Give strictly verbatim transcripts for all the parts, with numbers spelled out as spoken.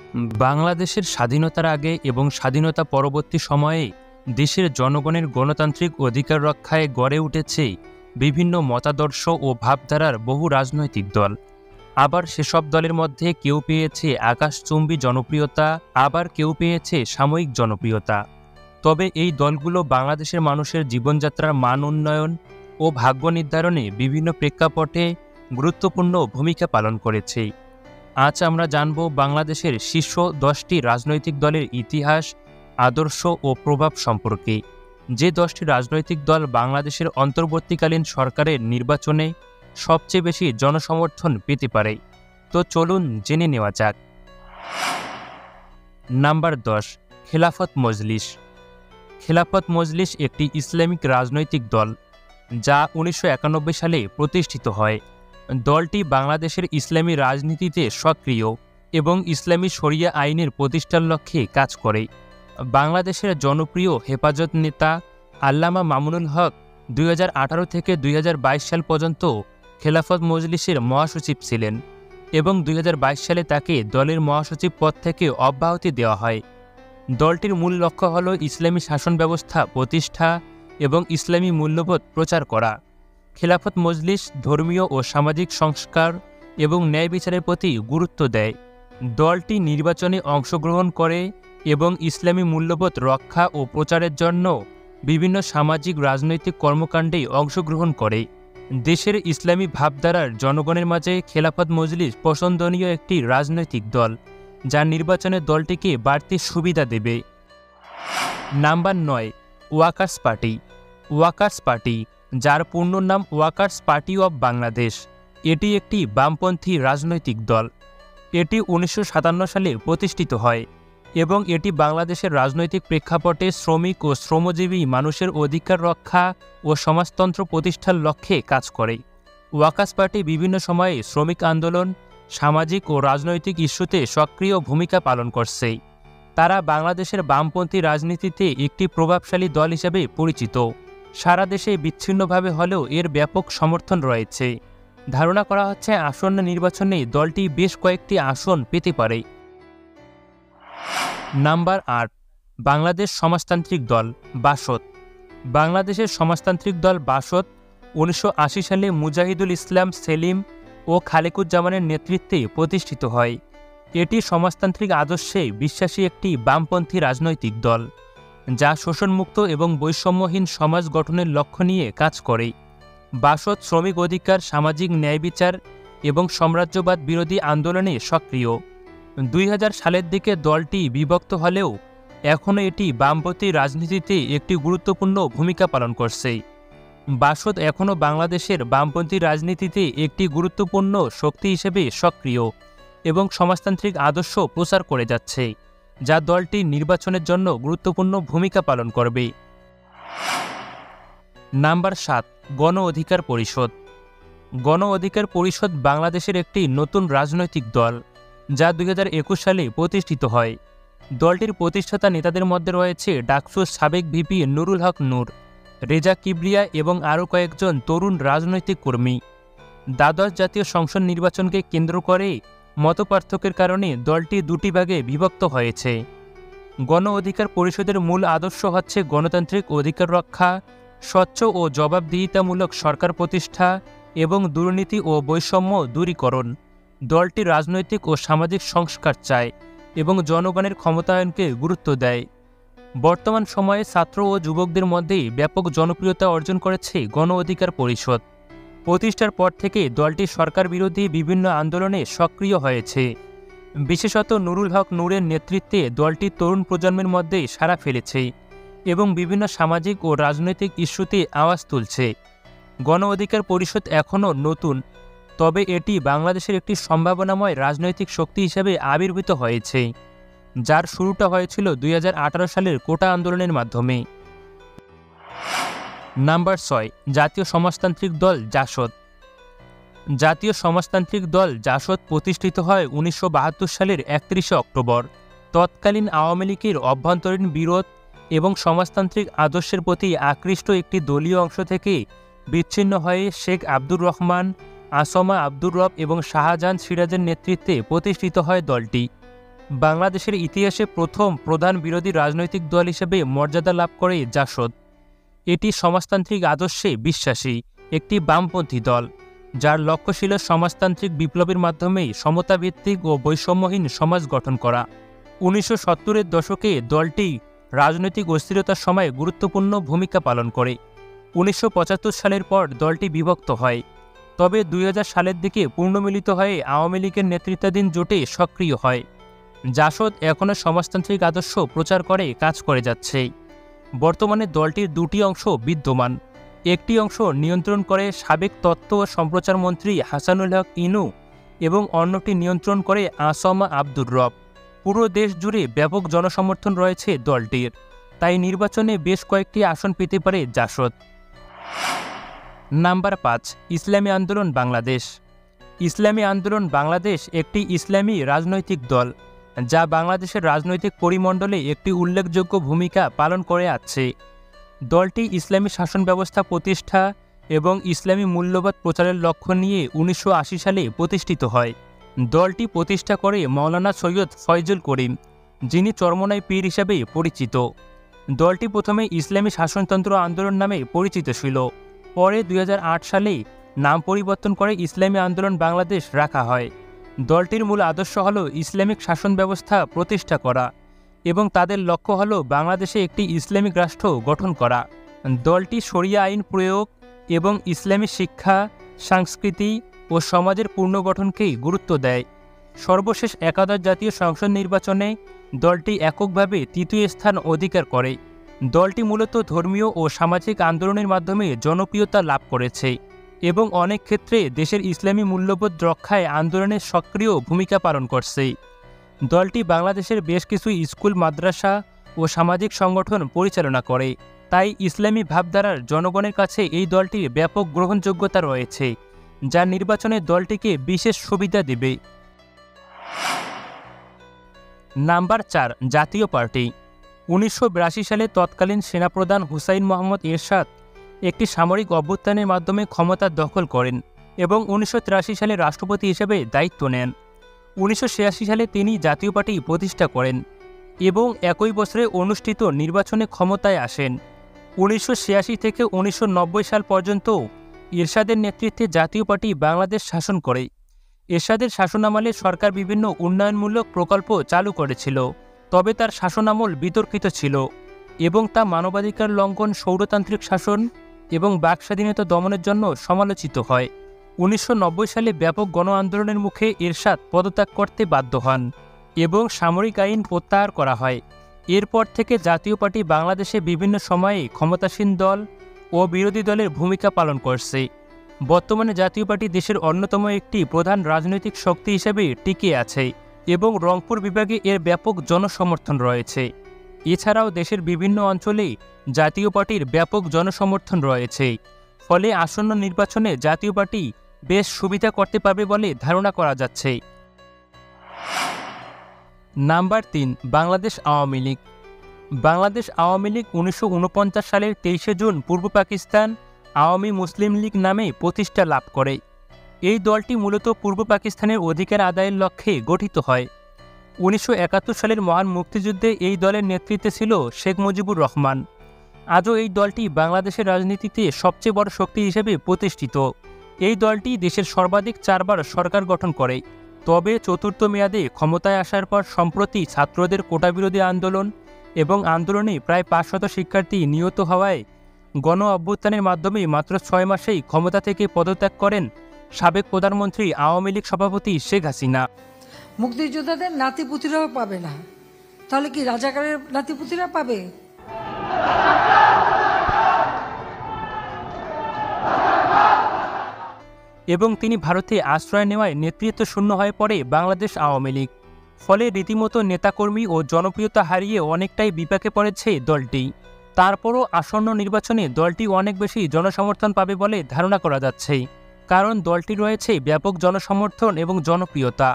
বাংলাদেশের স্বাধীনতার আগে এবং স্বাধীনতা পরবর্তী সময়ে দেশের জনগণের গণতান্ত্রিক অধিকার রক্ষায় গড়ে উঠেছে বিভিন্ন মতাদর্শ ও ভাবধারার বহু রাজনৈতিক দল। আবার সেসব দলের মধ্যে কেউ পেয়েছে আকাশচুম্বী জনপ্রিয়তা, আবার কেউ পেয়েছে সাময়িক জনপ্রিয়তা। তবে এই দলগুলো বাংলাদেশের মানুষের জীবনযাত্রার মান উন্নয়ন ও ভাগ্য নির্ধারণে বিভিন্ন প্রেক্ষাপটে গুরুত্বপূর্ণ ভূমিকা পালন করেছে। আজ আমরা জানব বাংলাদেশের শীর্ষ দশটি রাজনৈতিক দলের ইতিহাস, আদর্শ ও প্রভাব সম্পর্কে। যে দশটি রাজনৈতিক দল বাংলাদেশের অন্তর্বর্তীকালীন সরকারের নির্বাচনে সবচেয়ে বেশি জনসমর্থন পেতে পারে। তো চলুন জেনে নেওয়া যাক। নাম্বার দশ, খেলাফত মজলিস। খেলাফত মজলিস একটি ইসলামিক রাজনৈতিক দল যা উনিশশো একানব্বই সালে প্রতিষ্ঠিত হয়। দলটি বাংলাদেশের ইসলামী রাজনীতিতে সক্রিয় এবং ইসলামী শরিয়া আইনের প্রতিষ্ঠার লক্ষ্যে কাজ করে। বাংলাদেশের জনপ্রিয় হেফাজত নেতা আল্লামা মামুনুল হক দুই হাজার আঠারো থেকে দুই হাজার বাইশ সাল পর্যন্ত খেলাফত মজলিসের মহাসচিব ছিলেন এবং দুই হাজার বাইশ সালে তাকে দলের মহাসচিব পদ থেকে অব্যাহতি দেওয়া হয়। দলটির মূল লক্ষ্য হল ইসলামী শাসন ব্যবস্থা প্রতিষ্ঠা এবং ইসলামী মূল্যবোধ প্রচার করা। খেলাফত মজলিস ধর্মীয় ও সামাজিক সংস্কার এবং ন্যায় বিচারের প্রতি গুরুত্ব দেয়। দলটি নির্বাচনে অংশগ্রহণ করে এবং ইসলামী মূল্যবোধ রক্ষা ও প্রচারের জন্য বিভিন্ন সামাজিক রাজনৈতিক কর্মকাণ্ডে অংশগ্রহণ করে। দেশের ইসলামী ভাবধারার জনগণের মাঝে খেলাফত মজলিস পছন্দনীয় একটি রাজনৈতিক দল যা নির্বাচনে দলটিকে বাড়তি সুবিধা দেবে। নাম্বার নয়, ওয়াকার্স পার্টি। ওয়াকার্স পার্টি, যার পূর্ণ নাম ওয়াকার্স পার্টি অব বাংলাদেশ, এটি একটি বামপন্থী রাজনৈতিক দল। এটি উনিশশো সাতান্ন সালে প্রতিষ্ঠিত হয় এবং এটি বাংলাদেশের রাজনৈতিক প্রেক্ষাপটে শ্রমিক ও শ্রমজীবী মানুষের অধিকার রক্ষা ও সমাজতন্ত্র প্রতিষ্ঠার লক্ষ্যে কাজ করে। ওয়াকার্স পার্টি বিভিন্ন সময়ে শ্রমিক আন্দোলন, সামাজিক ও রাজনৈতিক ইস্যুতে সক্রিয় ভূমিকা পালন করছে। তারা বাংলাদেশের বামপন্থী রাজনীতিতে একটি প্রভাবশালী দল হিসেবে পরিচিত। সারা দেশে বিচ্ছিন্নভাবে হলেও এর ব্যাপক সমর্থন রয়েছে। ধারণা করা হচ্ছে আসন্ন নির্বাচনে দলটি বেশ কয়েকটি আসন পেতে পারে। নাম্বার আট, বাংলাদেশ সমাজতান্ত্রিক দল বাসদ। বাংলাদেশের সমাজতান্ত্রিক দল বাসদ উনিশশো আশি সালে মুজাহিদুল ইসলাম সেলিম ও খালেকুজ্জামানের নেতৃত্বে প্রতিষ্ঠিত হয়। এটি সমাজতান্ত্রিক আদর্শে বিশ্বাসী একটি বামপন্থী রাজনৈতিক দল যা শোষণমুক্ত এবং বৈষম্যহীন সমাজ গঠনের লক্ষ্য নিয়ে কাজ করে। বাসদ শ্রমিক অধিকার, সামাজিক ন্যায় বিচার এবং সাম্রাজ্যবাদ বিরোধী আন্দোলনে সক্রিয়। দুই হাজার সালের দিকে দলটি বিভক্ত হলেও এখনও এটি বামপন্থী রাজনীতিতে একটি গুরুত্বপূর্ণ ভূমিকা পালন করছে। বাসদ এখনও বাংলাদেশের বামপন্থী রাজনীতিতে একটি গুরুত্বপূর্ণ শক্তি হিসেবে সক্রিয় এবং সমাজতান্ত্রিক আদর্শ প্রচার করে যাচ্ছে, যা দলটি নির্বাচনের জন্য গুরুত্বপূর্ণ ভূমিকা পালন করবে। নাম্বার সাত, গণ অধিকার পরিষদ। গণ অধিকার পরিষদ বাংলাদেশের একটি নতুন রাজনৈতিক দল যা দুই হাজার একুশ সালে প্রতিষ্ঠিত হয়। দলটির প্রতিষ্ঠাতা নেতাদের মধ্যে রয়েছে ডাকসুর সাবেক ভিপি নুরুল হক নূর, রেজা কিবরিয়া এবং আরও কয়েকজন তরুণ রাজনৈতিক কর্মী। দ্বাদশ জাতীয় সংসদ নির্বাচনকে কেন্দ্র করে মতপার্থক্যের কারণে দলটি দুটি ভাগে বিভক্ত হয়েছে। গণ অধিকার পরিষদের মূল আদর্শ হচ্ছে গণতান্ত্রিক অধিকার রক্ষা, স্বচ্ছ ও জবাবদিহিতামূলক সরকার প্রতিষ্ঠা এবং দুর্নীতি ও বৈষম্য দূরীকরণ। দলটি রাজনৈতিক ও সামাজিক সংস্কার চায় এবং জনগণের ক্ষমতায়নকে গুরুত্ব দেয়। বর্তমান সময়ে ছাত্র ও যুবকদের মধ্যে ব্যাপক জনপ্রিয়তা অর্জন করেছে গণ অধিকার পরিষদ। প্রতিষ্ঠার পর থেকে দলটি সরকার বিরোধী বিভিন্ন আন্দোলনে সক্রিয় হয়েছে। বিশেষত নুরুল হক নূরের নেতৃত্বে দলটি তরুণ প্রজন্মের মধ্যে সাড়া ফেলেছে এবং বিভিন্ন সামাজিক ও রাজনৈতিক ইস্যুতে আওয়াজ তুলছে। গণ অধিকার পরিষদ এখনও নতুন, তবে এটি বাংলাদেশের একটি সম্ভাবনাময় রাজনৈতিক শক্তি হিসেবে আবির্ভূত হয়েছে, যার শুরুটা হয়েছিল দুই হাজার আঠারো সালের কোটা আন্দোলনের মাধ্যমে। নাম্বার ছয়, জাতীয় সমাজতান্ত্রিক দল জাসদ। জাতীয় সমাজতান্ত্রিক দল জাসদ প্রতিষ্ঠিত হয় উনিশশো বাহাত্তর সালের একত্রিশে অক্টোবর। তৎকালীন আওয়ামী লীগের অভ্যন্তরীণ বিরোধ এবং সমাজতান্ত্রিক আদর্শের প্রতি আকৃষ্ট একটি দলীয় অংশ থেকে বিচ্ছিন্ন হয়ে শেখ আব্দুর রহমান, আসমা আব্দুর রব এবং শাহজাহান সিরাজের নেতৃত্বে প্রতিষ্ঠিত হয় দলটি। বাংলাদেশের ইতিহাসে প্রথম প্রধান বিরোধী রাজনৈতিক দল হিসেবে মর্যাদা লাভ করে জাসদ। এটি সমাজতান্ত্রিক আদর্শে বিশ্বাসী একটি বামপন্থী দল, যার লক্ষ্য ছিল সমাজতান্ত্রিক বিপ্লবের মাধ্যমে সমতাভিত্তিক ও বৈষম্যহীন সমাজ গঠন করা। উনিশশো সত্তরের দশকে দলটি রাজনৈতিক অস্থিরতার সময় গুরুত্বপূর্ণ ভূমিকা পালন করে। উনিশশো পঁচাত্তর সালের পর দলটি বিভক্ত হয়, তবে দুই হাজার সালের দিকে পুনর্মিলিত হয়ে আওয়ামী লীগের নেতৃত্বাধীন জোটে সক্রিয় হয়। জাসদ এখনও সমাজতান্ত্রিক আদর্শ প্রচার করে কাজ করে যাচ্ছে। বর্তমানে দলটির দুটি অংশ বিদ্যমান। একটি অংশ নিয়ন্ত্রণ করে সাবেক তথ্য ও সম্প্রচার মন্ত্রী হাসানুল হক ইনু এবং অন্যটি নিয়ন্ত্রণ করে আসামা আব্দুর রব। পুরো দেশ জুড়ে ব্যাপক জনসমর্থন রয়েছে দলটির, তাই নির্বাচনে বেশ কয়েকটি আসন পেতে পারে জাসদ। নাম্বার পাঁচ, ইসলামী আন্দোলন বাংলাদেশ। ইসলামী আন্দোলন বাংলাদেশ একটি ইসলামী রাজনৈতিক দল, যা বাংলাদেশের রাজনৈতিক পরিমণ্ডলে একটি উল্লেখযোগ্য ভূমিকা পালন করে আসছে। দলটি ইসলামী শাসন ব্যবস্থা প্রতিষ্ঠা এবং ইসলামী মূল্যবোধ প্রচারের লক্ষ্য নিয়ে উনিশশো আশি সালে প্রতিষ্ঠিত হয়। দলটি প্রতিষ্ঠা করে মাওলানা সৈয়দ ফয়জুল করিম, যিনি চরমোনাই পীর হিসাবে পরিচিত। দলটি প্রথমে ইসলামী শাসনতন্ত্র আন্দোলন নামে পরিচিত ছিল, পরে দুই হাজার আট সালে নাম পরিবর্তন করে ইসলামী আন্দোলন বাংলাদেশ রাখা হয়। দলটির মূল আদর্শ হল ইসলামিক শাসন ব্যবস্থা প্রতিষ্ঠা করা এবং তাদের লক্ষ্য হল বাংলাদেশে একটি ইসলামিক রাষ্ট্র গঠন করা। দলটি শরিয়া আইন প্রয়োগ এবং ইসলামী শিক্ষা, সংস্কৃতি ও সমাজের পুনর্গঠনকেই গুরুত্ব দেয়। সর্বশেষ একাদশ জাতীয় সংসদ নির্বাচনে দলটি এককভাবে তৃতীয় স্থান অধিকার করে। দলটি মূলত ধর্মীয় ও সামাজিক আন্দোলনের মাধ্যমে জনপ্রিয়তা লাভ করেছে এবং অনেক ক্ষেত্রে দেশের ইসলামী মূল্যবোধ রক্ষায় আন্দোলনের সক্রিয় ভূমিকা পালন করছে। দলটি বাংলাদেশের বেশ কিছু স্কুল, মাদ্রাসা ও সামাজিক সংগঠন পরিচালনা করে, তাই ইসলামী ভাবধারার জনগণের কাছে এই দলটির ব্যাপক গ্রহণযোগ্যতা রয়েছে, যা নির্বাচনে দলটিকে বিশেষ সুবিধা দেবে। নাম্বার চার, জাতীয় পার্টি। উনিশশো বিরাশি সালে তৎকালীন সেনাপ্রধান হুসাইন মোহাম্মদ এরশাদ একটি সামরিক অভ্যুত্থানের মাধ্যমে ক্ষমতা দখল করেন এবং উনিশশো তিরাশি সালে রাষ্ট্রপতি হিসেবে দায়িত্ব নেন। উনিশশো ছিয়াশি সালে তিনি জাতীয় পার্টি প্রতিষ্ঠা করেন এবং একই বছরে অনুষ্ঠিত নির্বাচনে ক্ষমতায় আসেন। উনিশশো ছিয়াশি থেকে উনিশশো নব্বই সাল পর্যন্ত এরশাদের নেতৃত্বে জাতীয় পার্টি বাংলাদেশ শাসন করে। এরশাদের শাসনামলে সরকার বিভিন্ন উন্নয়নমূলক প্রকল্প চালু করেছিল, তবে তার শাসনামল বিতর্কিত ছিল এবং তা মানবাধিকার লঙ্ঘন, স্বৈরতান্ত্রিক শাসন এবং বাক স্বাধীনতা দমনের জন্য সমালোচিত হয়। উনিশশো নব্বই সালে ব্যাপক গণ আন্দোলনের মুখে এরশাদ পদত্যাগ করতে বাধ্য হন এবং সামরিক আইন প্রত্যাহার করা হয়। এরপর থেকে জাতীয় পার্টি বাংলাদেশে বিভিন্ন সময়ে ক্ষমতাসীন দল ও বিরোধী দলের ভূমিকা পালন করছে। বর্তমানে জাতীয় পার্টি দেশের অন্যতম একটি প্রধান রাজনৈতিক শক্তি হিসেবে টিকে আছে এবং রংপুর বিভাগে এর ব্যাপক জনসমর্থন রয়েছে। এছাড়াও দেশের বিভিন্ন অঞ্চলে জাতীয় পার্টির ব্যাপক জনসমর্থন রয়েছে, ফলে আসন্ন নির্বাচনে জাতীয় পার্টি বেশ সুবিধা করতে পারবে বলে ধারণা করা যাচ্ছে। নাম্বার তিন, বাংলাদেশ আওয়ামী লীগ। বাংলাদেশ আওয়ামী লীগ উনিশশো উনপঞ্চাশ সালের তেইশে জুন পূর্ব পাকিস্তান আওয়ামী মুসলিম লীগ নামে প্রতিষ্ঠা লাভ করে। এই দলটি মূলত পূর্ব পাকিস্তানের অধিকার আদায়ের লক্ষ্যে গঠিত হয়। উনিশশো একাত্তর সালের মহান মুক্তিযুদ্ধে এই দলের নেতৃত্বে ছিল শেখ মুজিবুর রহমান। আজও এই দলটি বাংলাদেশের রাজনীতিতে সবচেয়ে বড় শক্তি হিসেবে প্রতিষ্ঠিত। এই দলটি দেশের সর্বাধিক চারবার সরকার গঠন করে, তবে চতুর্থ মেয়াদে ক্ষমতায় আসার পর সম্প্রতি ছাত্রদের কোটাবিরোধী আন্দোলন এবং আন্দোলনে প্রায় পাঁচশত শিক্ষার্থী নিহত হওয়ায় গণ অভ্যুত্থানের মাধ্যমে মাত্র ছয় মাসেই ক্ষমতা থেকে পদত্যাগ করেন সাবেক প্রধানমন্ত্রী আওয়ামী লীগ সভাপতি শেখ হাসিনা। মুক্তিযোদ্ধাদের নাতিপুতিরাও পাবে না, তাহলে কি রাজাকারের নাতিপুতিরা পাবে? এবং তিনি ভারতে আশ্রয় নেওয়ায় নেতৃত্ব শূন্য হয়ে পড়ে বাংলাদেশ আওয়ামী লীগ। ফলে রীতিমতো নেতাকর্মী ও জনপ্রিয়তা হারিয়ে অনেকটাই বিপাকে পড়েছে দলটি। তারপরও আসন্ন নির্বাচনে দলটি অনেক বেশি জনসমর্থন পাবে বলে ধারণা করা যাচ্ছে, কারণ দলটি রয়েছে ব্যাপক জনসমর্থন এবং জনপ্রিয়তা।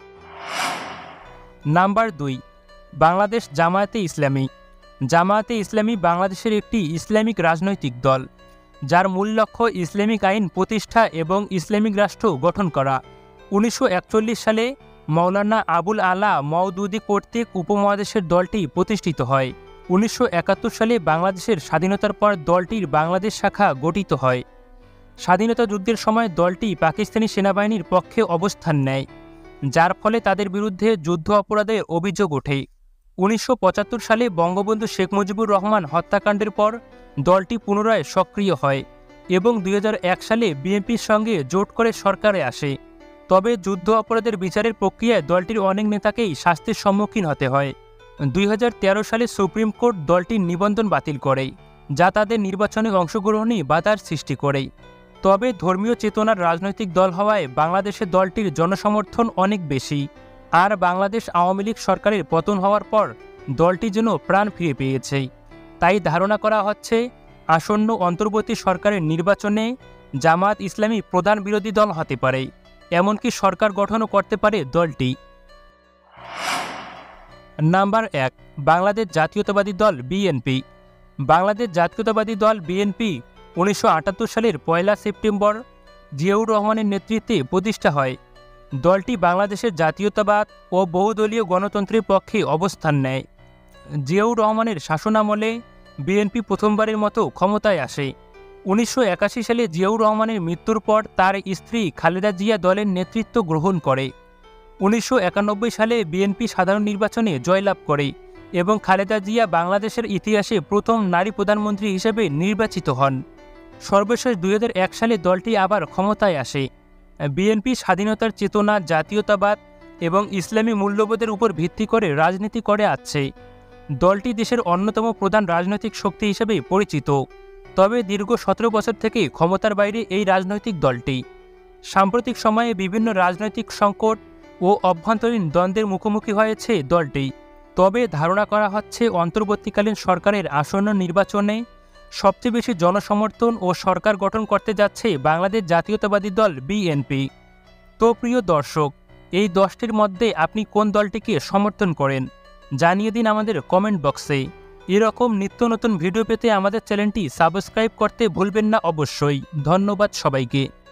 নাম্বার দুই, বাংলাদেশ জামায়াতে ইসলামী। জামায়াতে ইসলামী বাংলাদেশের একটি ইসলামিক রাজনৈতিক দল, যার মূল লক্ষ্য ইসলামিক আইন প্রতিষ্ঠা এবং ইসলামিক রাষ্ট্র গঠন করা। উনিশশো একচল্লিশ সালে মাওলানা আবুল আলা মওদুদি কর্তৃক উপমহাদেশের দলটি প্রতিষ্ঠিত হয়। উনিশশো একাত্তর সালে বাংলাদেশের স্বাধীনতার পর দলটির বাংলাদেশ শাখা গঠিত হয়। স্বাধীনতা যুদ্ধের সময় দলটি পাকিস্তানি সেনাবাহিনীর পক্ষে অবস্থান নেয়, যার ফলে তাদের বিরুদ্ধে যুদ্ধ অপরাধের অভিযোগ ওঠে। উনিশশো পঁচাত্তর সালে বঙ্গবন্ধু শেখ মুজিবুর রহমান হত্যাকাণ্ডের পর দলটি পুনরায় সক্রিয় হয় এবং দুই হাজার এক সালে বিএনপির সঙ্গে জোট করে সরকারে আসে। তবে যুদ্ধ অপরাধের বিচারের প্রক্রিয়ায় দলটির অনেক নেতাকেই শাস্তির সম্মুখীন হতে হয়। দুই হাজার তেরো সালে সুপ্রিম কোর্ট দলটির নিবন্ধন বাতিল করে, যা তাদের নির্বাচনে অংশগ্রহণে বাধার সৃষ্টি করে। তবে ধর্মীয় চেতনার রাজনৈতিক দল হওয়ায় বাংলাদেশে দলটির জনসমর্থন অনেক বেশি। আর বাংলাদেশ আওয়ামী লীগ সরকারের পতন হওয়ার পর দলটি যেন প্রাণ ফিরে পেয়েছে। তাই ধারণা করা হচ্ছে আসন্ন অন্তর্বর্তী সরকারের নির্বাচনে জামায়াত ইসলামী প্রধান বিরোধী দল হতে পারে, এমনকি সরকার গঠনও করতে পারে দলটি। নাম্বার এক, বাংলাদেশ জাতীয়তাবাদী দল বিএনপি। বাংলাদেশ জাতীয়তাবাদী দল বিএনপি উনিশশো আটাত্তর সালের পয়লা সেপ্টেম্বর জিয়াউর রহমানের নেতৃত্বে প্রতিষ্ঠা হয়। দলটি বাংলাদেশের জাতীয়তাবাদ ও বহুদলীয় গণতন্ত্রের পক্ষে অবস্থান নেয়। জিয়াউর রহমানের শাসনামলে বিএনপি প্রথমবারের মতো ক্ষমতায় আসে। উনিশশো একাশি সালে জিয়াউর রহমানের মৃত্যুর পর তার স্ত্রী খালেদা জিয়া দলের নেতৃত্ব গ্রহণ করে। উনিশশো একানব্বই সালে বিএনপি সাধারণ নির্বাচনে জয়লাভ করে এবং খালেদা জিয়া বাংলাদেশের ইতিহাসে প্রথম নারী প্রধানমন্ত্রী হিসেবে নির্বাচিত হন। সর্বশেষ দুই হাজার এক সালে দলটি আবার ক্ষমতায় আসে। বিএনপি স্বাধীনতার চেতনা, জাতীয়তাবাদ এবং ইসলামী মূল্যবোধের উপর ভিত্তি করে রাজনীতি করে আসছে। দলটি দেশের অন্যতম প্রধান রাজনৈতিক শক্তি হিসেবে পরিচিত। তবে দীর্ঘ সতেরো বছর থেকে ক্ষমতার বাইরে এই রাজনৈতিক দলটি। সাম্প্রতিক সময়ে বিভিন্ন রাজনৈতিক সংকট ও অভ্যন্তরীণ দ্বন্দ্বের মুখোমুখি হয়েছে দলটি। তবে ধারণা করা হচ্ছে অন্তর্বর্তীকালীন সরকারের আসন্ন নির্বাচনে সবচেয়ে বেশি জনসমর্থন ও সরকার গঠন করতে যাচ্ছে বাংলাদেশ জাতীয়তাবাদী দল বিএনপি। তো প্রিয় দর্শক, এই দশটির মধ্যে আপনি কোন দলটিকে সমর্থন করেন জানিয়ে দিন আমাদের কমেন্ট বক্সে। এরকম নিত্য নতুন ভিডিও পেতে আমাদের চ্যানেলটি সাবস্ক্রাইব করতে ভুলবেন না অবশ্যই। ধন্যবাদ সবাইকে।